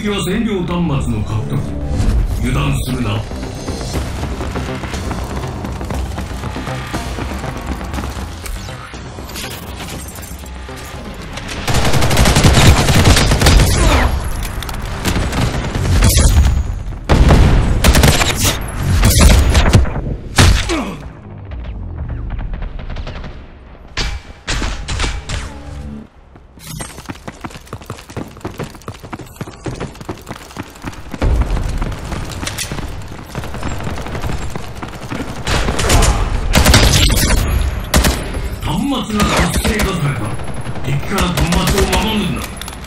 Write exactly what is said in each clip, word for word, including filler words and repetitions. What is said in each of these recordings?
的は占領端末の獲得。油断するな。端末が活性化された。敵から端末を守るんだ。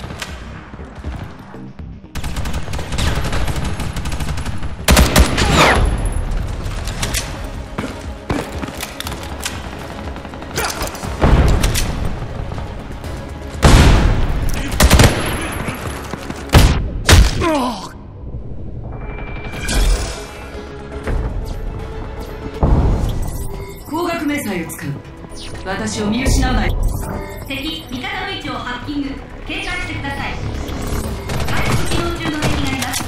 光学迷彩を使う。私を見失わない。 敵味方の位置をハッキング。警戒してください。回復機能中の敵がいます。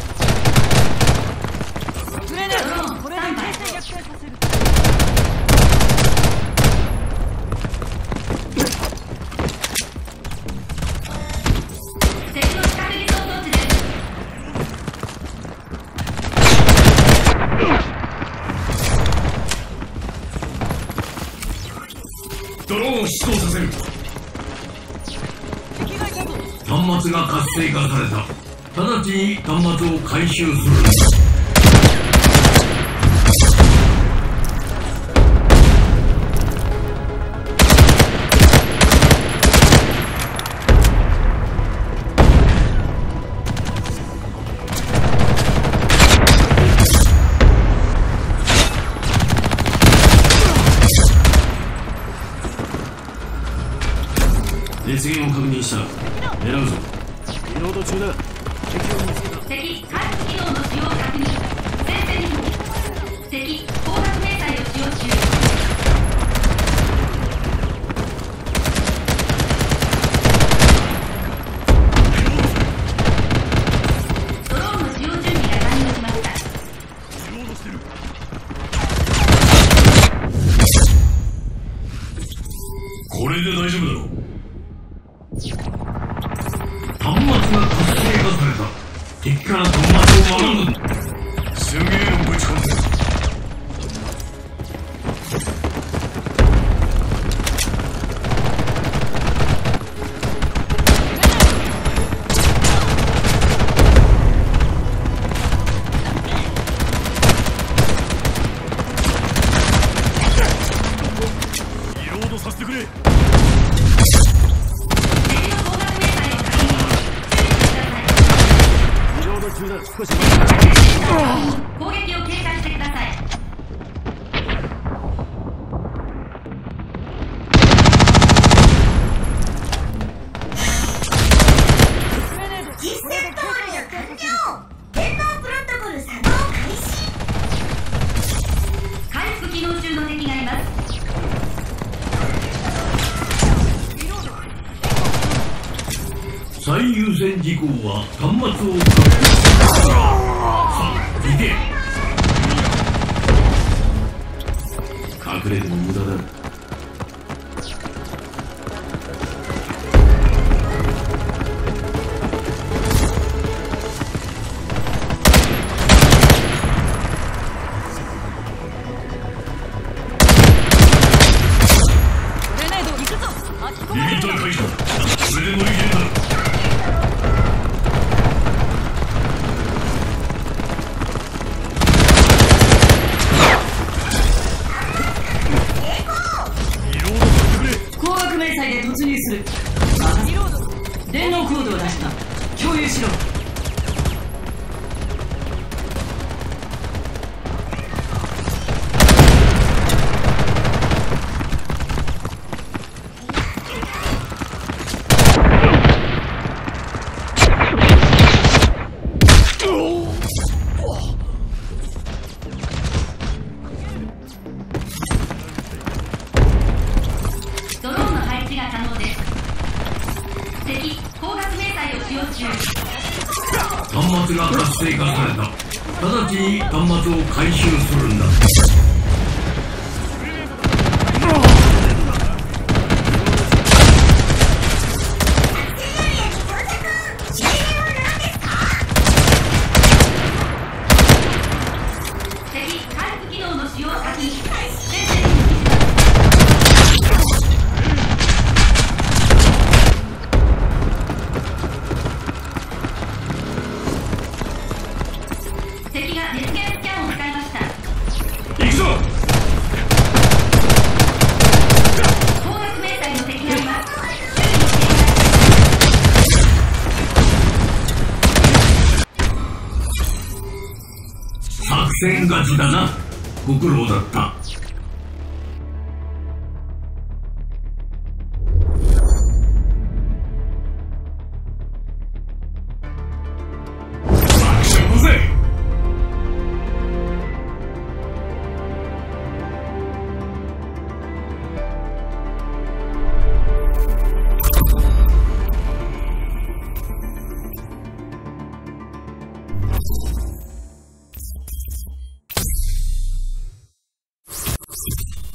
ドローンスタンバイ。敵の近くに装置です。 ドローンを出動させる。端末が活性化された。直ちに端末を回収する。熱源を確認した。狙うぞ。リロード中だ。敵を見つけた。 敵回復機能の使用確認。前線に敵光学迷彩を使用中。ドローンの使用準備が完了しました。 リロードしてる。これで大丈夫だろう。端末が活性化された。敵から端末を守るんだ。すげえをぶち込んでる。リロードさせてくれ。 少し攻撃を警戒してください。 実戦投入完了。電動プロトコル作動開始。 回復機能中の敵がいます。 最優先事項は端末を確保。さあ行け。隠れても無駄だ。リミッター解除。これで乗り切れた。 末が活性化された。直ちに端末を回収するんだ。作戦勝ちだな。ご苦労だった。 you